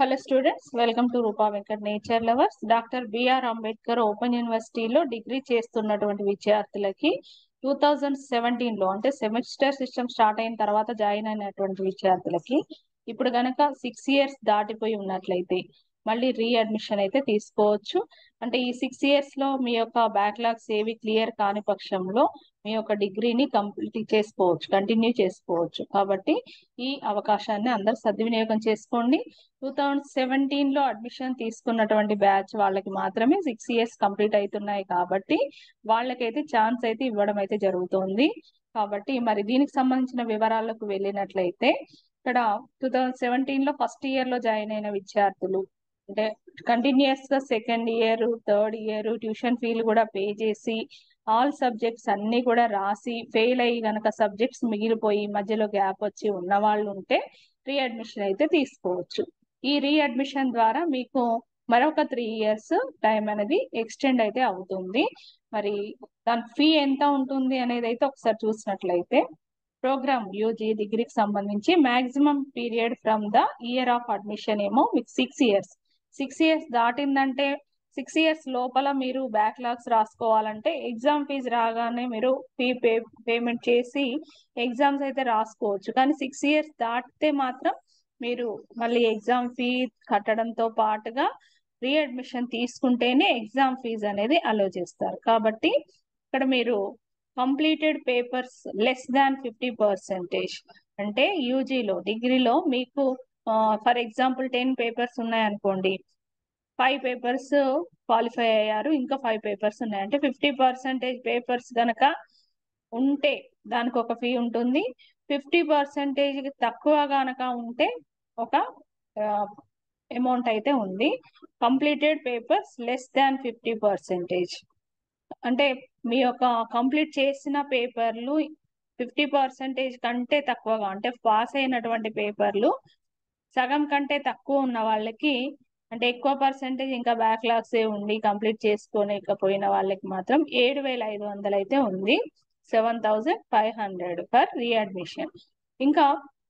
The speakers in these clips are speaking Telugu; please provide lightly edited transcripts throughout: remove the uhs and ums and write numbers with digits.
Hello students, welcome to Rupa Venkat Nature Lovers. Doctor BR Ambedkar open యూనివర్సిటీలో డిగ్రీ చేస్తున్నటువంటి విద్యార్థులకి 2017లో అంటే సెమిస్టర్ సిస్టమ్ స్టార్ట్ అయిన తర్వాత జాయిన్ అయినటువంటి విద్యార్థులకి ఇప్పుడు గనక 6 years దాటిపోయి ఉన్నట్లయితే మళ్ళీ రీఅడ్మిషన్ అయితే తీసుకోవచ్చు. అంటే ఈ 6 years లో మీ యొక్క బ్యాక్లాగ్స్ ఏవి క్లియర్ కాని పక్షంలో మీ యొక్క డిగ్రీని కంప్లీట్ చేసుకోవచ్చు, కంటిన్యూ చేసుకోవచ్చు. కాబట్టి ఈ అవకాశాన్ని అందరూ సద్వినియోగం చేసుకోండి. 2017లో అడ్మిషన్ తీసుకున్నటువంటి బ్యాచ్ వాళ్ళకి మాత్రమే 6 years కంప్లీట్ అవుతున్నాయి కాబట్టి వాళ్ళకైతే ఛాన్స్ అయితే ఇవ్వడం అయితే జరుగుతుంది. కాబట్టి మరి దీనికి సంబంధించిన వివరాలకు వెళ్ళినట్లయితే ఇక్కడ 2017లో ఫస్ట్ ఇయర్ లో జాయిన్ అయిన విద్యార్థులు అంటే కంటిన్యూస్ గా second year, third year tuition ఫీలు కూడా పే చేసి ఆల్ సబ్జెక్ట్స్ అన్ని కూడా రాసి ఫెయిల్ అయ్యి గనక సబ్జెక్ట్స్ మిగిలిపోయి మధ్యలో గ్యాప్ వచ్చి ఉన్న వాళ్ళు ఉంటే రీఅడ్మిషన్ అయితే తీసుకోవచ్చు. ఈ రీఅడ్మిషన్ ద్వారా మీకు మరొక 3 years టైం అనేది ఎక్స్టెండ్ అయితే అవుతుంది. మరి దాని ఫీ ఎంత ఉంటుంది అనేది అయితే ఒకసారి చూసినట్లయితే ప్రోగ్రామ్ యూజీ డిగ్రీకి సంబంధించి maximum period from the year of admission ఏమో మీకు 6 years. 6 years దాటిందంటే 6 years లోపల మీరు బ్యాక్లాగ్స్ రాసుకోవాలంటే ఎగ్జామ్ ఫీజు రాగానే మీరు పేమెంట్ చేసి ఎగ్జామ్స్ అయితే రాసుకోవచ్చు. కానీ 6 years దాటితే మాత్రం మీరు మళ్ళీ ఎగ్జామ్ ఫీ కట్టడంతో పాటుగా రీఅడ్మిషన్ తీసుకుంటేనే ఎగ్జామ్ ఫీజు అనేది అలో చేస్తారు. కాబట్టి ఇక్కడ మీరు కంప్లీటెడ్ పేపర్స్ లెస్ దాన్ 50% అంటే యూజీలో డిగ్రీలో మీకు ఫర్ ఎగ్జాంపుల్ 10 పేపర్స్ ఉన్నాయనుకోండి, 5 పేపర్స్ క్వాలిఫై అయ్యారు, ఇంకా 5 పేపర్స్ ఉన్నాయి అంటే 50% పేపర్స్ గనక ఉంటే దానికి ఒక ఫీ ఉంటుంది. 50% తక్కువ గనక ఉంటే ఒక అమౌంట్ అయితే ఉంది. కంప్లీటెడ్ పేపర్స్ లెస్ దాన్ 50% అంటే మీ యొక్క కంప్లీట్ చేసిన పేపర్లు 50% కంటే తక్కువగా అంటే పాస్ అయినటువంటి పేపర్లు సగం కంటే తక్కువ ఉన్న వాళ్ళకి అంటే ఎక్కువ పర్సెంటేజ్ ఇంకా బ్యాక్లాగ్స్ ఉండి కంప్లీట్ చేసుకోలేకపోయిన వాళ్ళకి మాత్రం 7,500 అయితే ఉంది. 7,500 ఫర్ రీఅడ్మిషన్. ఇంకా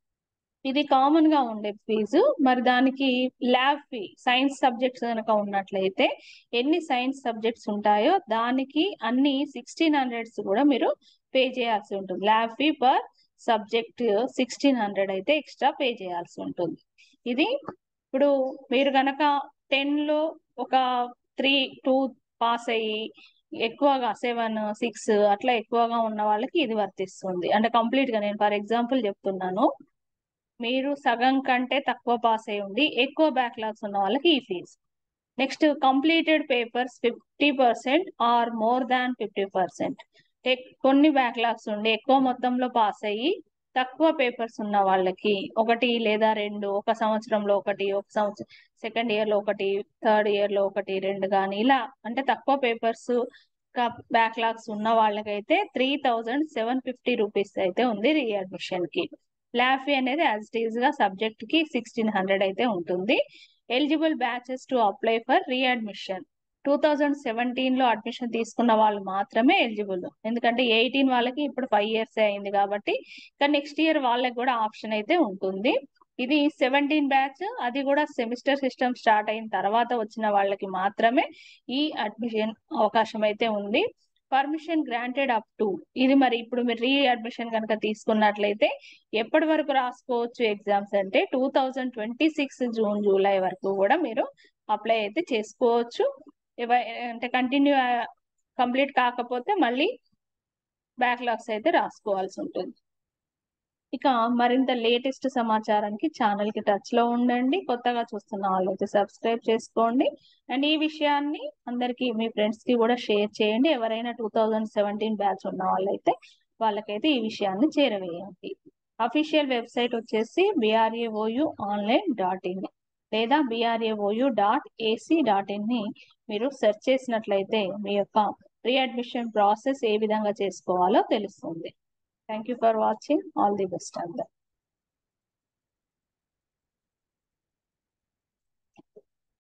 ఇది కామన్ గా ఉండే ఫీజు. మరి దానికి ల్యాబ్ ఫీ సైన్స్ సబ్జెక్ట్స్ కనుక ఉన్నట్లయితే ఎన్ని సైన్స్ సబ్జెక్ట్స్ ఉంటాయో దానికి అన్ని 1600 కూడా మీరు పే చేయాల్సి ఉంటుంది. ల్యాబ్ ఫీ పర్ సబ్జెక్ట్ 1600 అయితే ఎక్స్ట్రా పే చేయాల్సి ఉంటుంది. ఇది ఇప్పుడు మీరు గనక 10లో ఒక 3, 2 పాస్ అయ్యి ఎక్కువగా 7, 6 అట్లా ఎక్కువగా ఉన్న వాళ్ళకి ఇది వర్తిస్తుంది. అంటే కంప్లీట్ గా నేను ఫర్ ఎగ్జాంపుల్ చెప్తున్నాను, మీరు సగం కంటే తక్కువ పాస్ అయి ఉండి ఎక్కువ బ్యాక్లాగ్స్ ఉన్న వాళ్ళకి ఈ fee. Next completed papers 50% or more than 50%. కొన్ని బ్యాక్లాగ్స్ ఉండి ఎక్కువ మొత్తంలో పాస్ అయ్యి తక్కువ పేపర్స్ ఉన్న వాళ్ళకి 1 లేదా 2, ఒక సంవత్సరంలో 1, ఒక సంవత్సరం సెకండ్ ఇయర్ లో 1, థర్డ్ ఇయర్ లో 1, 2 కానీ ఇలా అంటే తక్కువ పేపర్స్ బ్యాక్లాగ్స్ ఉన్న వాళ్ళకైతే 3,750 రూపీస్ అయితే ఉంది రీఅడ్మిషన్ కి. ల్యాబ్ ఫీ అనేది యాజ్ ఇట్ ఈజ్ గా సబ్జెక్ట్ కి 1600 అయితే ఉంటుంది. Eligible batches to apply for readmission 2017లో అడ్మిషన్ తీసుకున్న వాళ్ళు మాత్రమే ఎలిజిబుల్. ఎందుకంటే 18 వాళ్ళకి ఇప్పుడు 5 years అయింది కాబట్టి ఇంకా నెక్స్ట్ ఇయర్ వాళ్ళకి కూడా ఆప్షన్ అయితే ఉంటుంది. ఇది 17 బ్యాచ్, అది కూడా సెమిస్టర్ సిస్టమ్ స్టార్ట్ అయిన తర్వాత వచ్చిన వాళ్ళకి మాత్రమే ఈ అడ్మిషన్ అవకాశం అయితే ఉంది. పర్మిషన్ గ్రాంటెడ్ అప్ టు ఇది మరి ఇప్పుడు మీరు రీఅడ్మిషన్ కనుక తీసుకున్నట్లయితే ఎప్పటి వరకు రాసుకోవచ్చు ఎగ్జామ్స్ అంటే 2026 జూన్, జూలై వరకు కూడా మీరు అప్లై అయితే చేసుకోవచ్చు. అంటే కంటిన్యూ కంప్లీట్ కాకపోతే మళ్ళీ బ్యాక్లాగ్స్ అయితే రాసుకోవాల్సి ఉంటుంది. ఇక మరింత లేటెస్ట్ సమాచారానికి ఛానల్ కి టచ్ లో ఉండండి. కొత్తగా చూస్తున్న వాళ్ళైతే సబ్స్క్రైబ్ చేసుకోండి. అండ్ ఈ విషయాన్ని అందరికి మీ ఫ్రెండ్స్ కి కూడా షేర్ చేయండి. ఎవరైనా 2017 బ్యాచ్ ఉన్న వాళ్ళైతే వాళ్ళకైతే ఈ విషయాన్ని చేరవేయండి. అఫీషియల్ వెబ్సైట్ వచ్చేసి BRAOUonline.in లేదా BRAOU.ac.in ని మీరు సెర్చ్ చేసినట్లయితే మీ యొక్క రీఅడ్మిషన్ ప్రాసెస్ ఏ విధంగా చేసుకోవాలో తెలుస్తుంది. Thank you for watching. All the best.